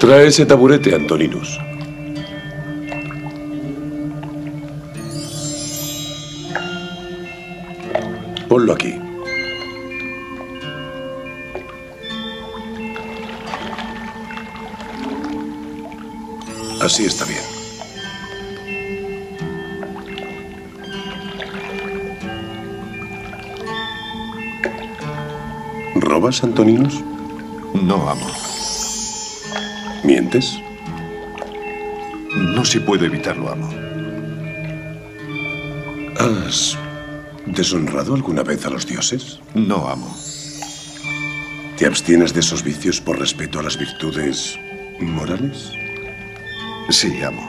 Trae ese taburete, Antoninus. Ponlo aquí. Así está bien. ¿Robas, Antoninus? No, amo. ¿Mientes? No si puedo evitarlo, amo. ¿Has deshonrado alguna vez a los dioses? No, amo. ¿Te abstienes de esos vicios por respeto a las virtudes morales? Sí, amo.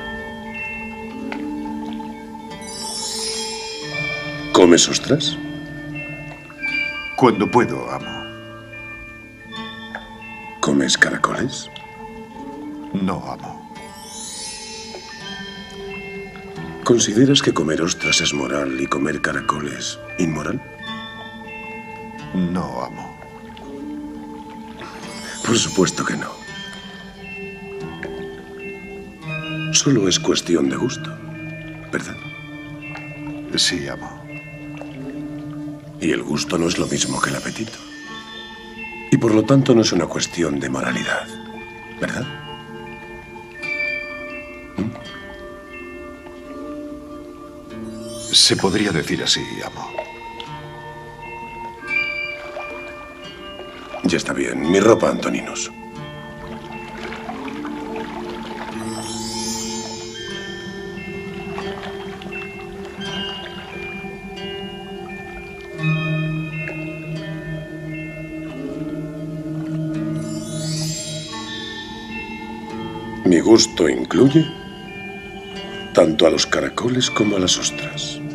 ¿Comes ostras? Cuando puedo, amo. ¿Comes caracoles? No, amo. ¿Consideras que comer ostras es moral y comer caracoles inmoral? No, amo. Por supuesto que no. Solo es cuestión de gusto, ¿verdad? Sí, amo. Y el gusto no es lo mismo que el apetito. Y por lo tanto no es una cuestión de moralidad, ¿verdad? Se podría decir así, amo. Ya está bien. Mi ropa, Antoninus. Mi gusto incluye tanto a los caracoles como a las ostras.